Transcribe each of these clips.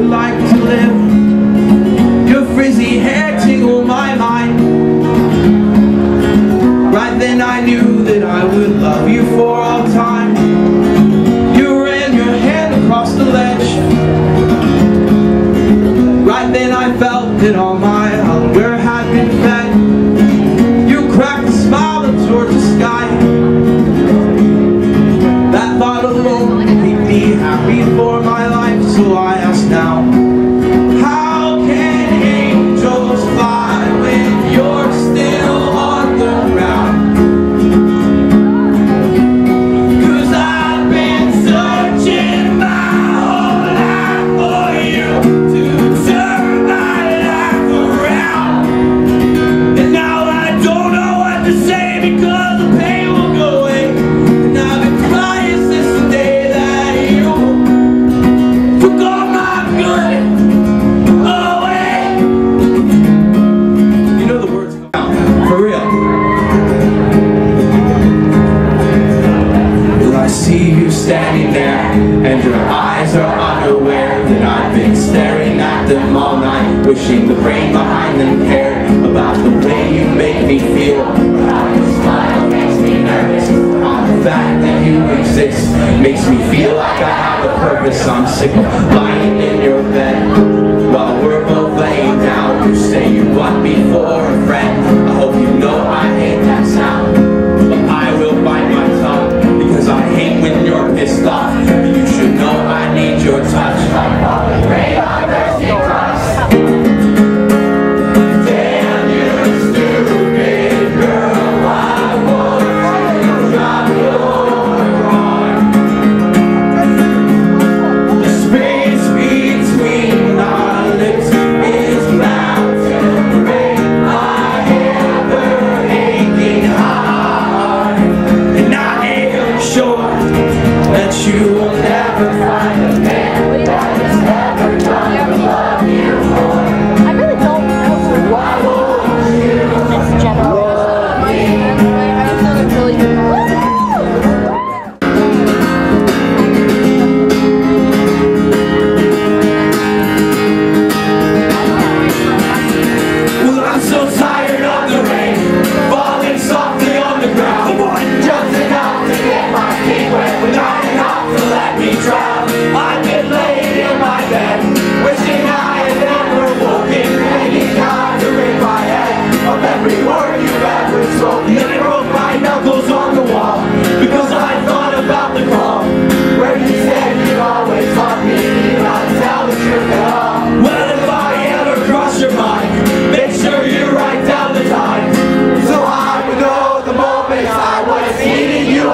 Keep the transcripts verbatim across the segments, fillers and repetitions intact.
would like to live. Your frizzy hair tingled my mind. Right then I knew that I would love you for all time. You ran your hand across the ledge. Right then I felt that all my hunger had been fed. You cracked a smile towards the sky. That thought alone made me happy for my life. So I ask now, how can angels fly when you're still on the ground? Cause I've been searching my whole life for you to turn my life around. And now I don't know what to say, because the pain will go away. And I've been crying since the day that you took all my good away. You know the words for real. Well, I see you standing there, and your eyes are unaware that I've been staring at them all night, wishing the brain behind them cared about the way you make me feel. How your smile makes me nervous. The fact that you exist makes me feel like I have a purpose. I'm sick of lying in your bed while we're both laying down. You say you want me for a friend. I hope you know I hate that sound, but I will bite my tongue, because I hate when you're pissed off. But you should know I need your touch. Like all the rain on thirsty cross. Damn you stupid girl, why won't you drop your guard? The space between our lips is bound to break my ever-aching heart. And I am sure that you will never find a man that is ever gonna love you more. I really don't know. Why won't you Just general. love me? I feel like really good. Well, I'm so tired of the rain falling softly on the ground. Just enough to get my feet wet, but not enough to let me drown. I've been laying in my bed, wishing I had never woken, thinking God to rid my head of every word you've ever spoken. Then I wrote my knuckles on the wall, because I thought about the call where you said you'd always love me, you not tell the truth at all. Well, if I ever cross your mind, make sure you write down the time, so I would know the moments I was needing you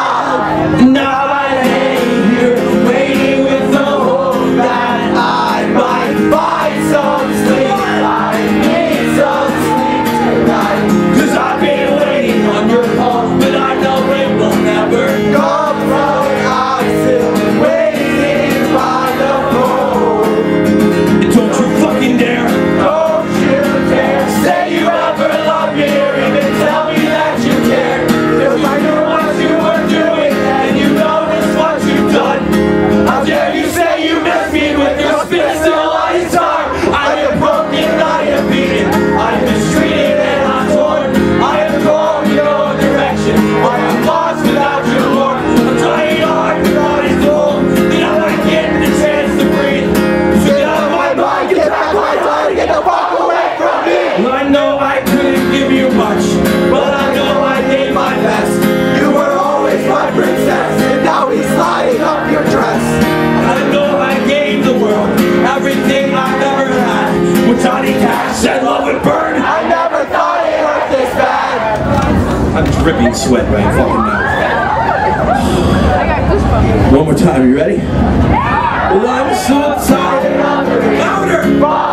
alive. Now I lay here waiting with the hope that I might find some sleep. I need some sleep tonight, cause I've been waiting on your call, but I know it will never come from. I'm still waiting by the phone. And don't you fucking dare, don't you dare say you ever loved me, or even tell me that you cared. If I knew what you were doing and you noticed what you've done, how dare you say you miss me with your spit still on his arm. I am broken, I am beaten, I am mistreated and I'm torn. I am going in no direction, I am lost without your Lord. I'm trying hard without his goal, then I'm not getting the chance to breathe. So get out of my mind, get back my time, get the fuck away from me. Well, I know I couldn't give you much, but I know I gave my best. You were always my princess, and now he's sliding up your dress. I know I gave the world everything I've ever had. With Johnny Cash and Love and Burn, I never thought it hurt this bad. I'm dripping sweat right fucking now. I got goosebumps. One more time, you ready? Well, I'm so tired of the louder.